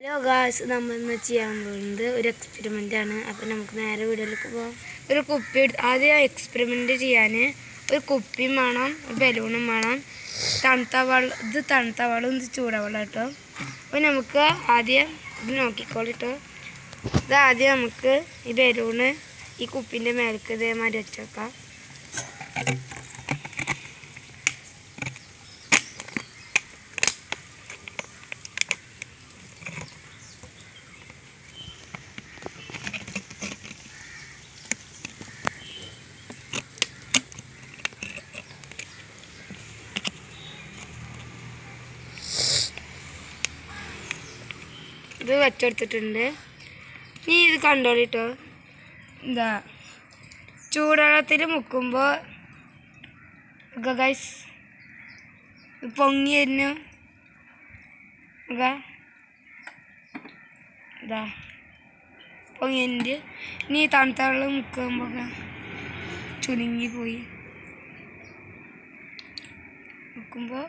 Hello guys, നമ്മൾ ഇന്ന് ചെയ്യാൻ പോകുന്നത് ഒരു എക്സ്പെരിമെൻ്റ് ആണ്. അപ്പോൾ നമുക്ക് നേരെ വീഡിയോയിലേക്ക് പോകാം. ഒരു കുപ്പി ആദ്യം എക്സ്പെരിമെൻ്റ് ചെയ്യാൻ ഒരു കുപ്പിയും വേണം, ഒരു ബലൂണും വേണം, തണുത്ത വെള്ളം ഇത് ചൂടുവെള്ളം കേട്ടോ. അപ്പോൾ നമുക്ക് ആദ്യം ഇത് നോക്കിക്കോളിട്ടോ. ആദ്യം നമുക്ക് ഈ ബലൂണ് ഈ കുപ്പീൻ്റെ മേലേക്ക് ഇതേമാതിരി വെച്ച് വെക്കാം. ഇത് വെച്ചെടുത്തിട്ടുണ്ട്. നീ ഇത് കണ്ടോളിട്ടോ. എന്താ ചൂടുവെള്ളത്തിൽ മുക്കുമ്പോൾ ഗൈസ് പൊങ്ങി വരുന്നു. ഇതാ പൊങ്ങിയുണ്ട്. നീ തണുത്ത വെള്ളം മുക്കുമ്പോൾ ചുരുങ്ങിപ്പോയി മുക്കുമ്പോൾ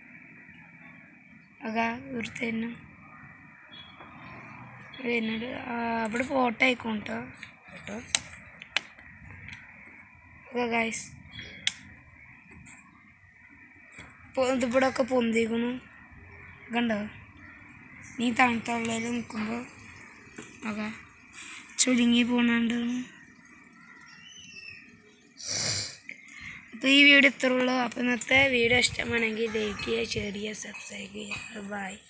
വീർത്തന്നെ വരുന്നുണ്ട്. അവിടെ ഫോട്ടോ ആയിക്കോട്ടോ കേട്ടോ. ഗൈസ് ഇതിവിടെ ഒക്കെ പൊന്തിക്കണു കണ്ടോ. നീ തണുത്ത വെള്ളത്തിൽ നിൽക്കുമ്പോൾ ചുരുങ്ങി പോണുണ്ട്. അപ്പോൾ ഈ വീഡിയോ ഇത്രയുള്ളൂ. അപ്പോൾ ഇന്നത്തെ വീഡിയോ ഇഷ്ടമാണെങ്കിൽ ലൈക്ക് ചെയ്യുക, ഷെയർ ചെയ്യുക, സബ്സ്ക്രൈബ് ചെയ്യുക. ബൈ.